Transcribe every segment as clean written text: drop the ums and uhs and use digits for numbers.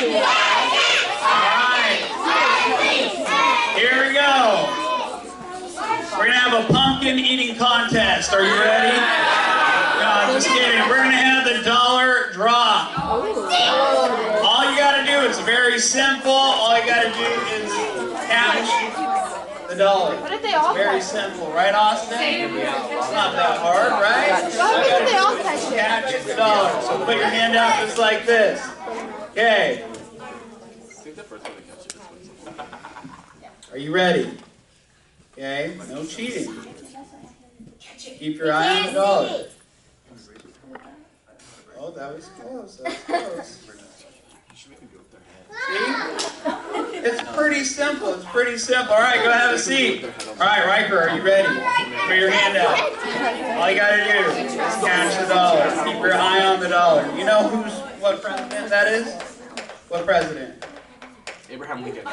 Alright. Here we go. We're going to have a pumpkin eating contest. Are you ready? No, just kidding. We're going to have the dollar drop. All you got to do, it's very simple. All you got to do is catch the dollar. It's very simple. Right, Austin? It's not that hard, right? Catch the dollar. So put your hand out just like this. Okay. Are you ready? Okay, no cheating. Keep your eye on the dollar. Oh, that was close. That was close. See? It's pretty simple. It's pretty simple. All right, go have a seat. All right, Riker, are you ready? Put your hand out. All you got to do is catch the dollar. Keep your eye on the dollar. You know what president that is? What president? Abraham Lincoln.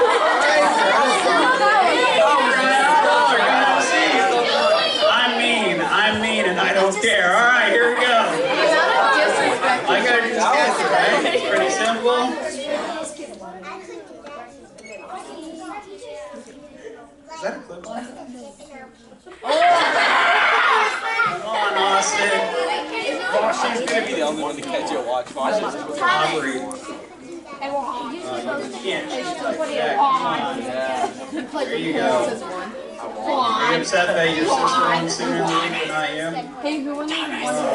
I'm mean, and I don't care. All right, here we go. I gotta do this catch it, right? It's pretty simple. Is that a clip? Come on, Austin. She's gonna be the only one to catch it. Watch. Robbery. You can't cheat like that. Come on. There you go. Are you upset that your sister won sooner in the league but not you? Hey, who won the league?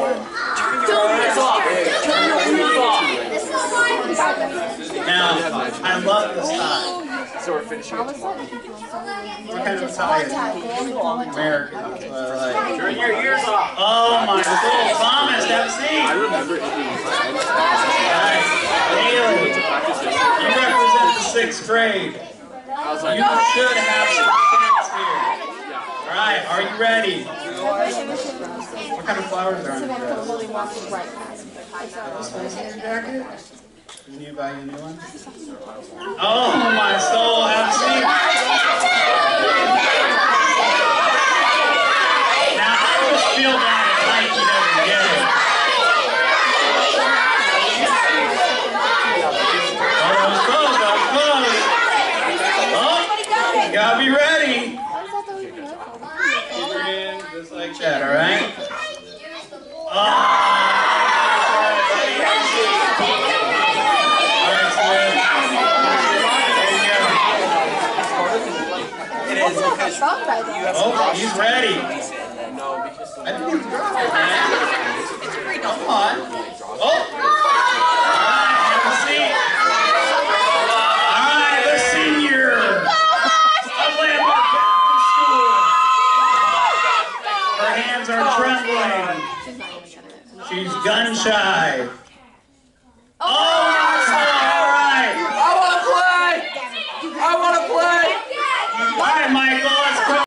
Now, I love this tie. So we're finishing it tomorrow. What kind of tie is it? American. That's what I like. Turn your ears off. Oh my soul. Thomas, have a seat. I remember it being Alright. Haley, you represent the 6th grade. You should have some chance here. Alright, are you ready? What kind of flowers are on your dress? Jacket? You need to buy you a new one? Oh my soul, have a seat. Now I just feel bad if Mikey doesn't get it. Oh, that was close, that was close. Oh, you gotta be ready. Keep your hand just like that, alright? Oh, he's ready. I think he's dropped it, man. Come on. Oh! Alright, have a seat. Alright, the senior of Landmark Baptist School. Her hands are trembling. She's gun shy. Oh,